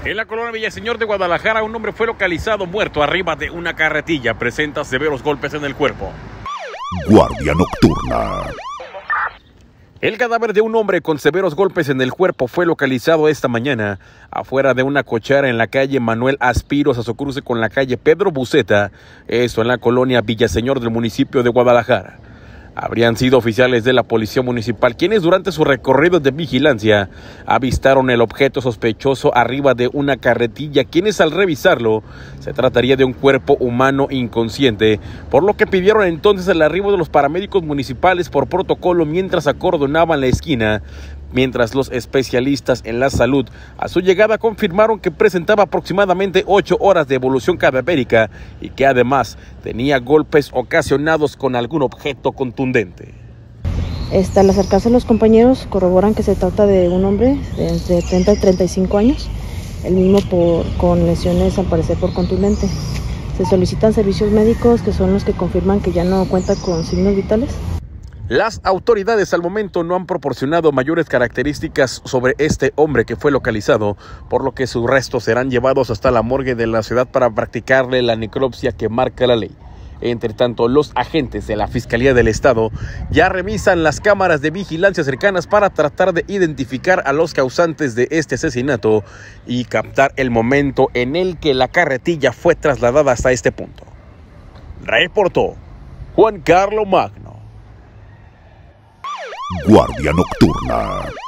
En la colonia Villaseñor de Guadalajara, un hombre fue localizado muerto arriba de una carretilla. Presenta severos golpes en el cuerpo. Guardia Nocturna. El cadáver de un hombre con severos golpes en el cuerpo fue localizado esta mañana afuera de una cochera en la calle Manuel Aspiros, a su cruce con la calle Pedro Buceta, esto en la colonia Villaseñor del municipio de Guadalajara. Habrían sido oficiales de la policía municipal quienes durante su recorrido de vigilancia avistaron el objeto sospechoso arriba de una carretilla, quienes al revisarlo se trataría de un cuerpo humano inconsciente, por lo que pidieron entonces el arribo de los paramédicos municipales por protocolo mientras acordonaban la esquina, mientras los especialistas en la salud a su llegada confirmaron que presentaba aproximadamente 8 horas de evolución cadavérica y que además tenía golpes ocasionados con algún objeto contundente. Al acercarse los compañeros corroboran que se trata de un hombre de 30 a 35 años, el mismo con lesiones al parecer por contundente. Se solicitan servicios médicos que son los que confirman que ya no cuenta con signos vitales. Las autoridades al momento no han proporcionado mayores características sobre este hombre que fue localizado, por lo que sus restos serán llevados hasta la morgue de la ciudad para practicarle la necropsia que marca la ley. Entre tanto, los agentes de la Fiscalía del Estado ya revisan las cámaras de vigilancia cercanas para tratar de identificar a los causantes de este asesinato y captar el momento en el que la carretilla fue trasladada hasta este punto. Reportó Juan Carlos Magno. Guardia Nocturna.